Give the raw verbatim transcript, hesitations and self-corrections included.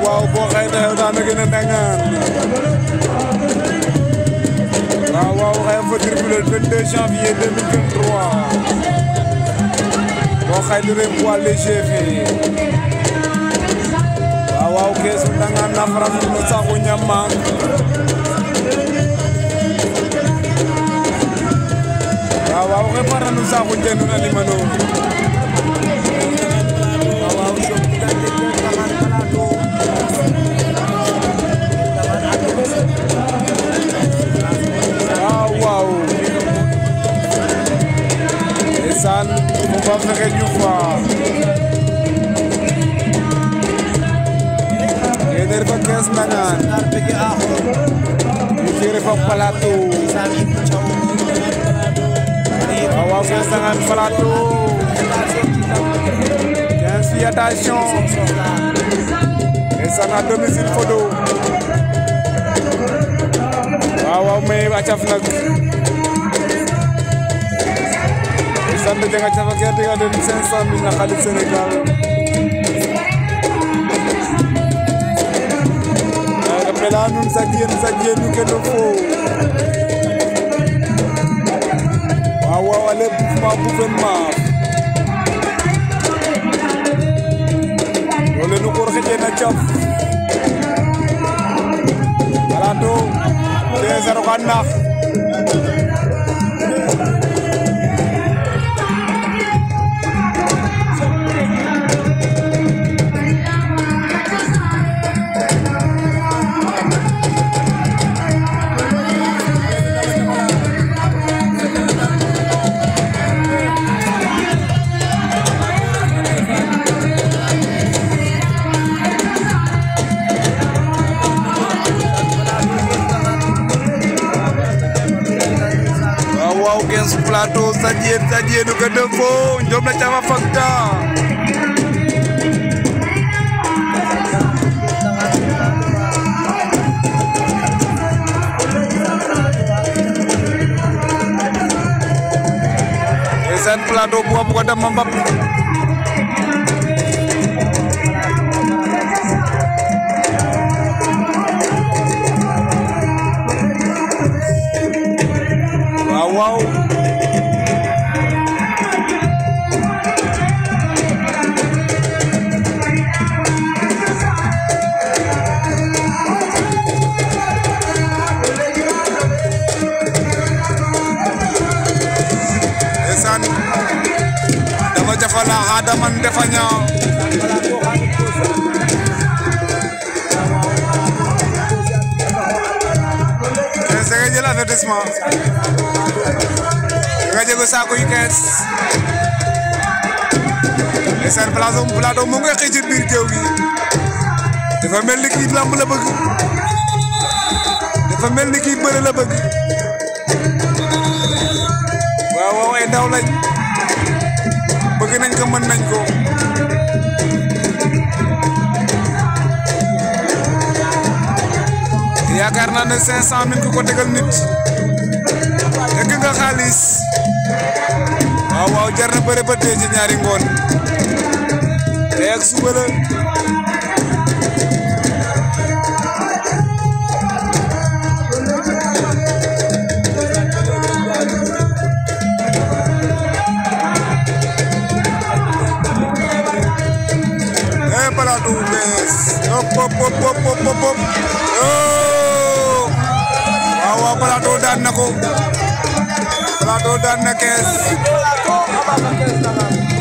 waaw boo xëy na yow daana gën a dangaan waaw waaw xëy fa tribunal vingt-deux janvier deux mille vingt-trois boo xëy na rek poids léger fi waaw waaw keesu dangaan na faram no saxu ñamma waaw waaw xëy para no saxu jenu na limano San mo ba fexe ñu fa eder fa kees nangaan ñu jere fa plateau waaw kees nangaan plateau quinze fi attention et San à domicile Fodo waaw waaw mais acaf nag Sande jangan cafa gerte ga den cinq cent mille na xaalis Sénégal aga pela nun sajien sajien nu keno fo waaw waaw ale mouvement gouvernement loolu nu ko xëjee na caf Plateau deux zéro ka nax waaw quinze Plateau sajien sajien ke defo njom na cafa fakta San Plateau buka buka dam mambap wow Esan dama jafala adaman defanya Saya jelas advertisement nga jego saako yi kees San Plateau Plateau mu ngi xëy ci biir géew gi dafa mel ni kii lamb la bëgg dafa mel ni kii bëre la bëgg waaw waaw ay ndaw lañ bëgg nañ ko mën nañ ko yaakaar naa ne cinq cent mille ku ko tegal nit dëgg nga xaalis waaw waaw jar na bëre ba tey ci ñaari ngoon tey ak suba la eh Plateau bees hop hop hop hop hop hop waaw waaw Plateau daan na ko Plateau daan na kees